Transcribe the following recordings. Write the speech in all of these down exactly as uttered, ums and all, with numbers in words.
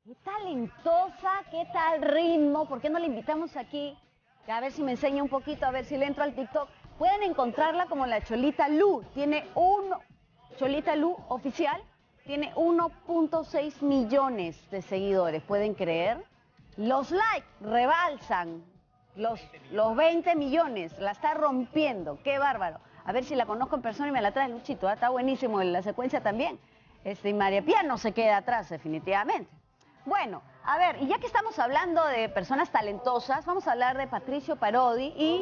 Qué talentosa, qué tal ritmo. ¿Por qué no la invitamos aquí? A ver si me enseña un poquito, a ver si le entro al TikTok. Pueden encontrarla como la Cholita Lu. Tiene un... Cholita Lu oficial. Tiene uno punto seis millones de seguidores. ¿Pueden creer? Los likes rebalsan los, los veinte millones. La está rompiendo. Qué bárbaro. A ver si la conozco en persona y me la trae Luchito. ¿eh? Está buenísimo en la secuencia también. Este, y María Pía no se queda atrás, definitivamente. Bueno, a ver, y ya que estamos hablando de personas talentosas, vamos a hablar de Patricio Parodi y...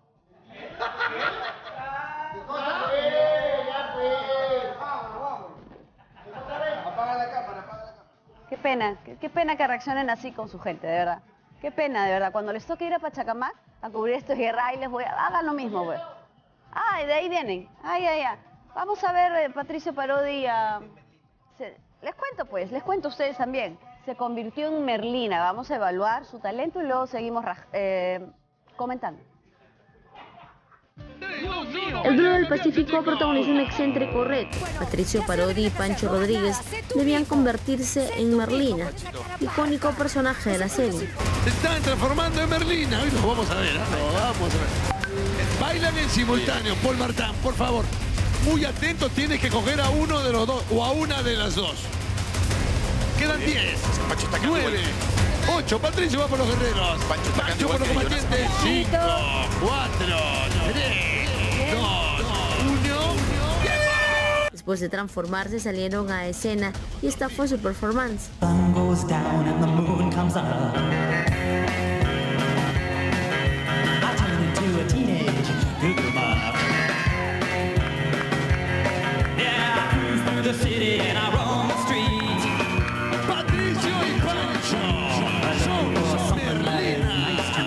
Qué pena, qué, qué pena que reaccionen así con su gente, de verdad. Qué pena, de verdad. Cuando les toque ir a Pachacamac a cubrir estos guerras, ahí les voy a... Hagan lo mismo, güey. Ah, de ahí vienen. Ay, ay, ay. Vamos a ver, eh, Patricio Parodi, uh, se... les cuento pues, les cuento a ustedes también. Se convirtió en Merlina. Vamos a evaluar su talento y luego seguimos eh, comentando. El duelo del Pacífico protagonizó un excéntrico reto. Patricio Parodi y Pancho Rodríguez debían convertirse en Merlina, icónico personaje de la serie. Se están transformando en Merlina. Hoy los vamos a ver, ¿eh? Lo vamos a ver. Bailan en simultáneo. Paul Martin, por favor. Muy atento, tienes que coger a uno de los dos o a una de las dos. Quedan diez, nueve, ocho. Patricio va por los guerreros. Pancho, Pancho por los combatientes. cinco, cuatro, tres, dos, uno. Después de transformarse salieron a escena y esta fue su performance. Patricio y Pancho son Merlina.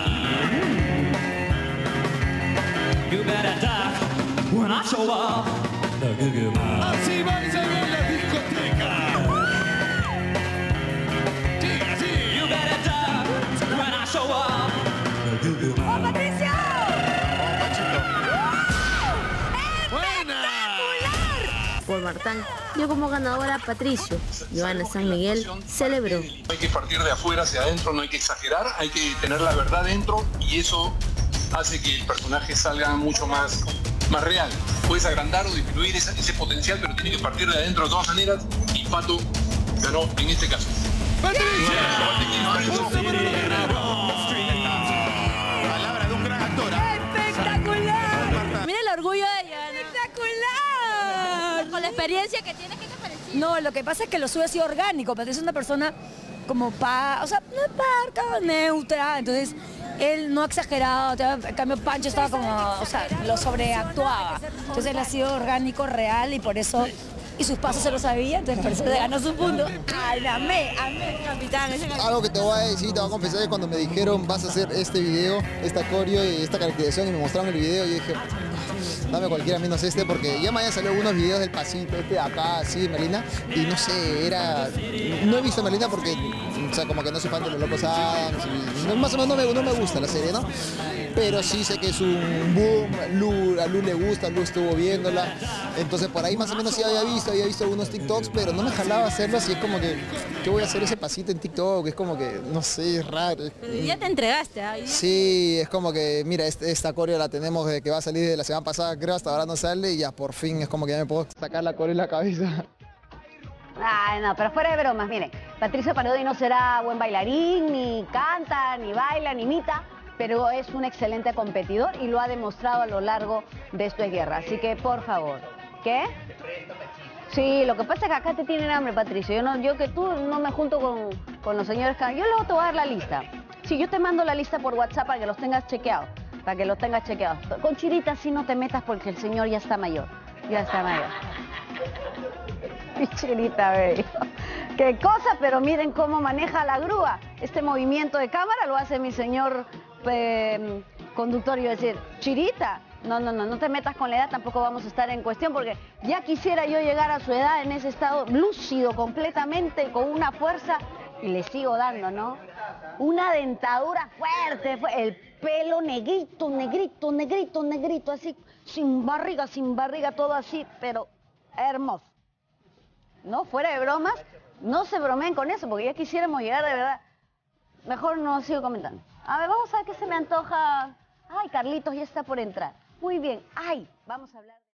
Así va a ser en la discoteca. Sí, así. ¡Oh, Patricio! Paul Martin dio como ganadora a Patricio. Joana San Miguel celebró. Hay que partir de afuera hacia adentro, no hay que exagerar, hay que tener la verdad dentro y eso hace que el personaje salga mucho más, más real. Puedes agrandar o disminuir ese, ese potencial, pero tiene que partir de adentro de todas maneras y Pato ganó en este caso. ¡Patricio! Palabra de un gran actor. ¡Espectacular! Mira el orgullo de ella. ¡Espectacular! Con la experiencia que tienes, ¿qué te pareció? No, lo que pasa es que lo suyo ha sido orgánico. Patricio es una persona como pa, o sea, no es parca, neutra, entonces él no ha exagerado, en cambio Pancho estaba como, o sea, lo sobreactuaba. Entonces él ha sido orgánico, real y por eso, y sus pasos se lo sabía, entonces por eso le ganó su punto. ¡Ay, amé, amé, capitán! Algo que te voy a decir, te voy a confesar que cuando me dijeron vas a hacer este video, esta coreo y esta caracterización y me mostraron el video, yo dije, dame cualquiera menos este, porque ya me habían salido algunos videos del pasito este de acá, así, de Merlina, y no sé, era... No he visto Merlina porque, o sea, como que no soy fan de los Locos Adams, y más o menos no me, no me gusta la serie, ¿no? Pero sí sé que es un boom, Lu, a Lu le gusta, Lu estuvo viéndola, entonces por ahí más o menos sí había visto, había visto algunos TikToks, pero no me jalaba hacerlo, así es como que, ¿qué voy a hacer ese pasito en TikTok? Es como que, no sé, es raro. Ya te entregaste, ¿eh? Sí, es como que, mira, este, esta coreo la tenemos desde que va a salir de la semana pasada, creo, hasta ahora no sale y ya por fin es como que ya me puedo sacar la coreo en la cabeza. Ay, no, pero fuera de bromas, miren, Patricio Parodi no será buen bailarín, ni canta, ni baila, ni imita, pero es un excelente competidor y lo ha demostrado a lo largo de esta guerra. Así que, por favor, ¿qué? Sí, lo que pasa es que acá te tienen hambre, Patricio. Yo, no, yo que tú no me junto con, con los señores. Yo luego te voy a dar la lista. Sí, yo te mando la lista por WhatsApp para que los tengas chequeados. Para que los tengas chequeados. Con Chirita sí no te metas porque el señor ya está mayor. Ya está mayor. Mi Chirita, bello. Qué cosa, pero miren cómo maneja la grúa. Este movimiento de cámara lo hace mi señor eh, conductor. Y yo decir, Chirita, no, no, no, no te metas con la edad, tampoco vamos a estar en cuestión, porque ya quisiera yo llegar a su edad en ese estado lúcido completamente, con una fuerza, y le sigo dando, ¿no? Una dentadura fuerte, el pelo negrito, negrito, negrito, negrito, así, sin barriga, sin barriga, todo así, pero hermoso. ¿No? Fuera de bromas, No se bromeen con eso, porque ya quisiéramos llegar de verdad. Mejor no sigo comentando. A ver, vamos a ver qué se me antoja. Ay, Carlitos ya está por entrar. Muy bien. Ay, vamos a hablar.